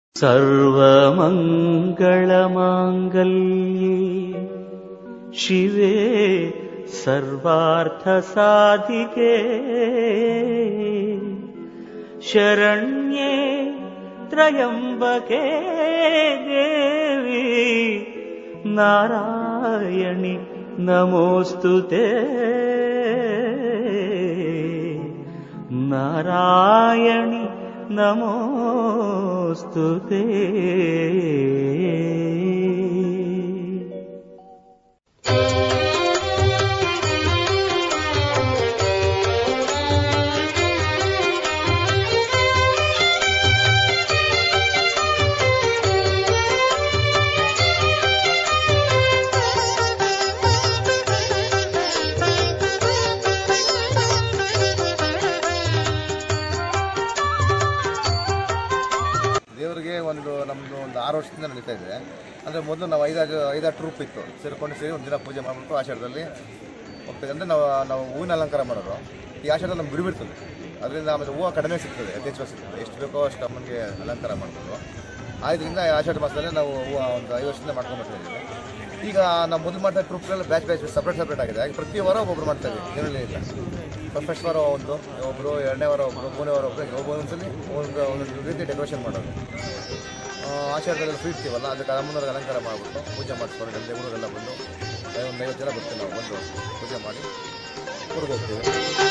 ಸರ್ವಮಂಗಳಮಾಂಗಲ್ಯೆ ಶಿವೆ ಸರ್ವಾರ್ಥಸಾಧಿಕೆ ಶರಣ್ಯೆ ತ್ರಯಂಬಕೆ ದೇವಿ ನಾರಾಯಣಿ ನಮೋಸ್ತುತೆ ನಾರಾಯಣಿ ನಮೋಸ್ತುತೆ. ದೇವರಿಗೆ ನಮ್ಮದು ಒಂದು 6 ವರ್ಷದಿಂದ ನಡೀತಾ ಇದೆ. ಅಂದರೆ ಮೊದಲು ನಾವು ಐದಾರು ಟ್ರೂಪ್ ಇತ್ತು, ಸೇರಿ ಒಂದು ದಿನ ಪೂಜೆ ಮಾಡಿಬಿಟ್ಟು ಆಷಾಢದಲ್ಲಿ ಹೋಗ್ತದೆ. ಅಂದರೆ ನಾವು ಹೂವಿನ ಅಲಂಕಾರ ಮಾಡೋದು. ಈ ಆಷಾಢದಲ್ಲಿ ನಮ್ಗೆ ಬಿಡುಬಿಡ್ತದೆ, ಅದರಿಂದ ಆಮೇಲೆ ಹೂವು ಕಡಿಮೆ ಸಿಗ್ತದೆ, ಯಥೇಚ್ಛವಾಗಿ ಸಿಗ್ತದೆ. ಎಷ್ಟು ಬೇಕೋ ಅಷ್ಟು ಅಮ್ಮನಿಗೆ ಅಲಂಕಾರ ಮಾಡ್ಬೋದು. ಆದ್ದರಿಂದ ಆಷಾಢ ಮಾಸದಲ್ಲಿ ನಾವು ಹೂವು ಒಂದು 5 ವರ್ಷದಿಂದ ಮಾಡ್ಕೊಂಡು ಬರ್ತಾ ಇದ್ದೀವಿ. ಈಗ ನಾವು ಮೊದಲು ಮಾಡ್ತಾ ಟ್ರೂಪ್ಗಳೆಲ್ಲ ಬ್ಯಾಚ್ ಸಪ್ರೇಟ್ ಆಗಿದೆ. ಹಾಗೆ ಪ್ರತಿ ವಾರ ಒಬ್ಬೊಬ್ರು ಮಾಡ್ತಾ ಇದ್ದೀವಿ, ಏನಿಲ್ಲ ಇಲ್ಲ. ಫಸ್ಟ್ ವಾರ ಒಬ್ಬರು, 2ನೇ ವಾರ ಒಬ್ಬರು, 3ನೇ ವಾರ ಒಬ್ಬರು, ಒಂದೊಂದ್ಸಲಿ ಒಂದೊಂದು ರೀತಿ ಡೆಕೋರೇಷನ್ ಮಾಡೋದು. ಆಷಾಢದಲ್ಲಿ ಫ್ರೀ ಇರ್ತೀವಲ್ಲ, ಅದಕ್ಕೆ ಅಮ್ಮನವ್ರಿಗೆ ಅಲಂಕಾರ ಮಾಡಿಬಿಟ್ಟು ಪೂಜೆ ಮಾಡಿಸ್ಕೊಂಡು ಗಂಟೆ ಊರೆಲ್ಲ ಬಂದು ಒಂದು 50 ಜನ ಬರ್ತೀವಿ. ನಾವು ಬಂದು ಪೂಜೆ ಮಾಡಿ ಊರಿಗೆ ಹೋಗ್ತೀವಿ.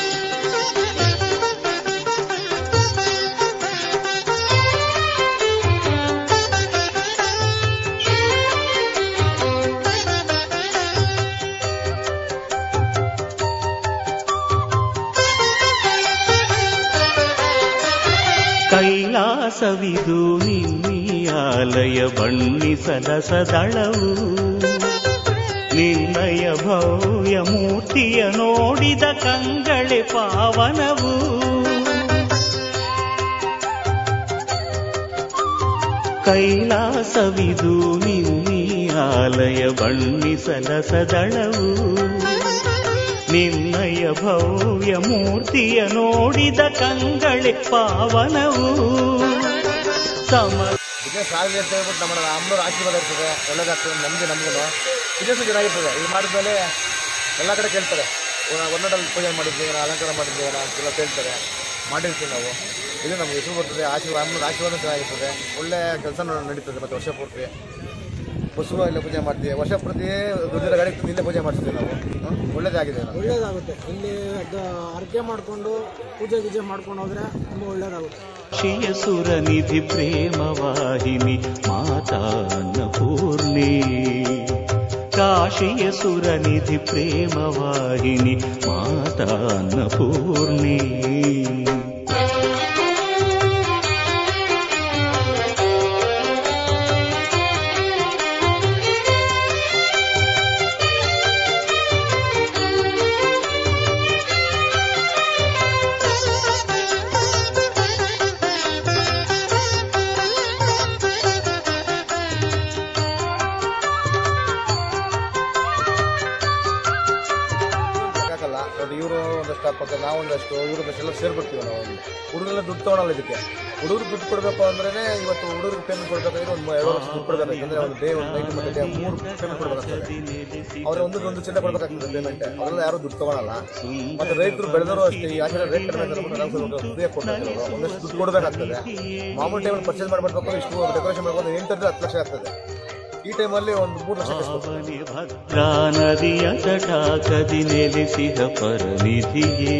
ಕೈಲಾಸವಿದು ನಿನ್ನೀಯಾಲಯ ಬಣ್ಣಿಸದ ಸದಳವು, ನಿನ್ನಯ ಭವ್ಯ ಮೂರ್ತಿಯ ನೋಡಿದ ಕಂಗಳೆ ಪಾವನವು. ಕೈಲಾಸವಿದು ನಿನ್ನೀಯಾಲಯ ಬಣ್ಣಿಸದ ಸದಳವು, ನಿನ್ನಯ ಭವ್ಯ ಮೂರ್ತಿಯ ನೋಡಿದ ಕಂಗಳೆ ಪಾವನವು. ಬಿಸ್ನೆಸ್ ಆಗಲಿ ಅಂತ ಹೇಳ್ಬಿಟ್ಟು ನಮ್ಮ ಅಮ್ಮನವ್ರ ಆಶೀರ್ವಾದ ಇರ್ತದೆ, ಒಳ್ಳೇದಾಗ್ತದೆ. ನಮಗೂ ಬಿಸ್ನೆಸ್ ಚೆನ್ನಾಗಿರ್ತದೆ. ಇದು ಮಾಡಿದ್ಮೇಲೆ ಎಲ್ಲ ಕಡೆ ಕೇಳ್ತಾರೆ, ಹೊರನಾಡಲ್ಲಿ ಪೂಜೆ ಮಾಡಿದ್ದೀವಿ, ಅಲಂಕಾರ ಮಾಡಿದ್ದೀವಿ ಅಂತೆಲ್ಲ ಕೇಳ್ತಾರೆ. ಮಾಡಿರ್ತೀವಿ ನಾವು. ಇದು ನಮ್ಗೆ ಹೆಸರು ಬರ್ತದೆ. ಅಮ್ಮನವ್ರ ಆಶೀರ್ವಾದ ಚೆನ್ನಾಗಿರ್ತದೆ, ಒಳ್ಳೆ ಕೆಲಸ ನಡೀತದೆ. ಮತ್ತು ವರ್ಷ ಪೂರ್ತಿ ಬಸ್ಸು ಇಲ್ಲೇ ಪೂಜೆ ಮಾಡ್ತೀವಿ. ವರ್ಷ ಪ್ರತಿ ದುಡ್ಡಿನ ಗಾಡಿ ಇಲ್ಲೇ ಪೂಜೆ ಮಾಡ್ತೀವಿ ನಾವು. ಒಳ್ಳೇದಾಗಿದೆ, ಒಳ್ಳೇದಾಗುತ್ತೆ. ಇಲ್ಲಿ ಅರ್ಕೆ ಮಾಡಿಕೊಂಡು ಪೂಜೆ ಮಾಡ್ಕೊಂಡು ಹೋದ್ರೆ ತುಂಬ ಒಳ್ಳೇದಾಗುತ್ತೆ. ಕಾಶಿಯ ಸುರನಿಧಿ ಪ್ರೇಮವಾಹಿನಿ ಮಾತಾ ಅನ್ನಪೂರ್ಣಿ, ಕಾಶಿಯ ಸುರನಿಧಿ ಪ್ರೇಮವಾಹಿನಿ ಮಾತಾ ಅನ್ನಪೂರ್ಣಿ. ಇವರು ಒಂದಷ್ಟು ಹಾಕ್ತಾರೆ, ನಾವು ಒಂದಷ್ಟು, ಇವ್ರದಷ್ಟೆಲ್ಲ ಸೇರ್ಬಿಡ್ತೀವಿ ನಾವು. ಹುಡುಗರೆಲ್ಲ ದುಡ್ಡು ತೊಗೊಳಲ್ಲ ಇದಕ್ಕೆ. ಹುಡುಗರು ದುಡ್ಡು ಕೊಡಬೇಕು ಅಂದ್ರೆ ಇವತ್ತು ಹುಡುಗರಿಗೆ ಪೇಮೆಂಟ್ ಕೊಡಬೇಕಾದ್ರೆ ಒಂದು 2 ವರ್ಷ ದುಡ್ಡು ಕೊಡಬೇಕು. ಅಂದರೆ ಒಂದು ಡೇ, ಒಂದು ನೈಟ್ ಮತ್ತು ಡೇ 3 ಪೇಮೆಂಟ್ ಕೊಡಬೇಕಾಗ್ತದೆ. ಅವ್ರಿಗೆ ಒಂದು ಚಿನ್ನ ಕೊಡಬೇಕಾಗ್ತದೆ ಪೇಮೆಂಟ್. ಅವರೆಲ್ಲ ಯಾರು ದುಡ್ಡು ತೊಗೊಳಲ್ಲ. ಮತ್ತು ರೈತರು ಬೆಳೆದವರು ಅಷ್ಟೇ. ಈ ಆಚೆ ರೇಟ್ ಕಡಿಮೆ ಫ್ರೀಯಾಗಿ ಕೊಡ್ತಾರೆ. ಒಂದಷ್ಟು ದುಡ್ಡು ಕೊಡಬೇಕಾಗ್ತದೆ. ಮಾಮೂಲಿ ಟೈಮಲ್ಲಿ ಪರ್ಚೇಸ್ ಮಾಡಬೇಕು, ಇಷ್ಟು ಡೆಕೋರೇಷನ್ ಮಾಡ್ಬೋದು 8 10 ಲಕ್ಷ ಆಗ್ತದೆ. ಈ ಟೈಮಲ್ಲಿ ಒಂದು 3 ಲಕ್ಷ ಭದ್ರಾ ನದಿಯ ತಟಾಕದಿ ನೆಲೆಸಿದ ಪರನಿಧಿಯೇ,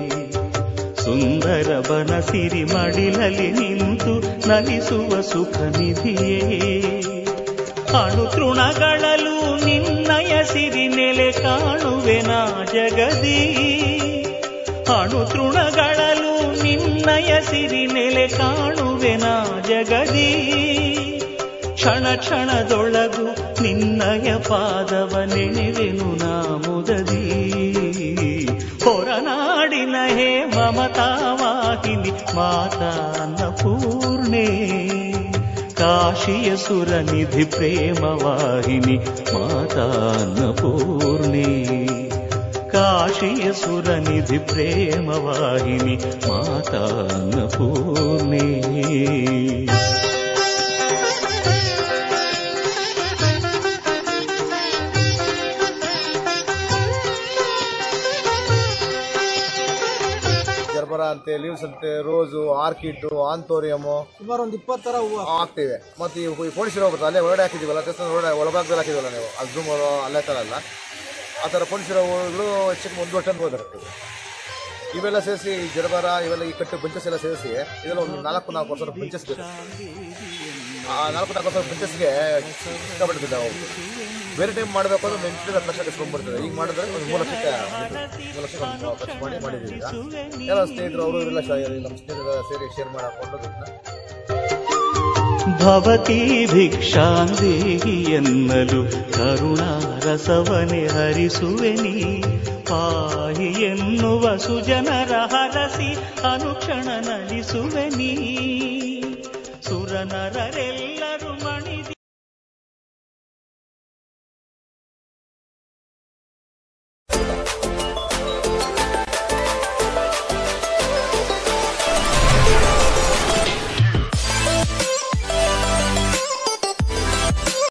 ಸುಂದರ ಬನ ಸಿರಿ ಮಡಿಲಲ್ಲಿ ನಿಂತು ನಲಿಸುವ ಸುಖ ನಿಧಿಯೇ, ಅಣು ತೃಣಗಳಲ್ಲೂ ನಿನ್ನಯ ಸಿರಿ ನೆಲೆ ಕಾಣುವೆನಾ ಜಗದಿ, ಅಣು ತೃಣಗಳಲ್ಲೂ ನಿನ್ನಯ ಸಿರಿ ನೆಲೆ ಕಾಣುವೆನಾ ಜಗದಿ. ಕ್ಷಣ ಕ್ಷಣದೊಳಗು ನಿನ್ನಯ ಪಾದವ ನೆನೆವೆನು ನಾ ಮುದದಿ, ಹೊರನಾಡಿನ ಹೇ ಮಮತಾವಾಹಿನಿ ಮಾತಾ ಅನ್ನಪೂರ್ಣೆ, ಕಾಶಿಯ ಸುರನಿಧಿ ಪ್ರೇಮವಾಹಿನಿ ಮಾತಾ ಅನ್ನಪೂರ್ಣೆ, ಕಾಶಿಯ ಸುರನಿಧಿ ಪ್ರೇಮವಾಹಿನಿ ಮಾತಾ ಅನ್ನಪೂರ್ಣೆ. ಅಂತೆ, ಲೀವ್ಸ್ ಅಂತೆ, ರೋಸು, ಆರ್ಕಿಡ್, ಆಂಥೋರಿಯಮು ಸುಮಾರು ಒಂದು 20 ತರ ಹೂವು ಹಾಕ್ತಿವೆ. ಮತ್ತು ಈ ಪೊಲೀಸರು ಬರ್ತದೆ ಅಲ್ಲೇ ಹೊರಗಡೆ ಹಾಕಿದ್ದೀವಲ್ಲ, ದೇವಸ್ಥಾನ ಒಳಭಾಗದಲ್ಲಿ ಹಾಕಿದ್ವಲ್ಲ ನೀವು, ಅದು ಜೂಮ್ ಅಲ್ಲೇ ಥರ ಅಲ್ಲ, ಆ ಥರ ಪೊಲೀಸರ ಹೂವುಗಳು ಹೆಚ್ಚಿಗೆ 1 ವರ್ಷ ಹೋಗಿರ್ತದೆ. ಇವೆಲ್ಲ ಸೇರಿಸಿ ಜಡಬಾರ ಇವೆಲ್ಲ ಈ ಕಟ್ಟು ಬಂಚಸ್ ಎಲ್ಲ ಸೇರಿಸಿ ಇದೆಲ್ಲ ಒಂದು 4 ವರ್ಷ ಬಂಚಸ್ ಬೇಕು. ಆ 4 ವರ್ಷ ಬಂಚಸ್ಗೆ ಇಷ್ಟಪಟ್ಟಿದ್ದೆ ನಾವು. ಬೇರೆ ಟೈಮ್ ಮಾಡಬೇಕು ಅಂದ್ರೆ 8-10 ಲಕ್ಷ ಕಟ್ಕೊಂಡ್ಬರ್ತದೆ. ಈಗ ಮಾಡಿದ್ರೆ ಒಂದು 3 ಲಕ್ಷಕ್ಕೆ ಖರ್ಚು ಮಾಡಿದ್ದೀವಿ. ಎಲ್ಲ ಸ್ನೇಹಿತರು ಅವರು ಇವರೆಲ್ಲ ನಮ್ಮ ಸ್ನೇಹಿತರ ಸೇರಿ ಶೇರ್ ಮಾಡಿ ಹಾಕೊಂಡು ಭವತಿ ಭಿಕ್ಷಾಂದೇಹಿ ಎನ್ನಲು ಕರುಣಾರಸವನೆ ಹರಿಸುವೆನಿ. ಪಾಹಿ ಎನ್ನುವ ಸುಜನರ ಹರಸಿ ಅನುಕ್ಷಣ ನಲಿಸುವೆನಿ. ಸುರನರರೆ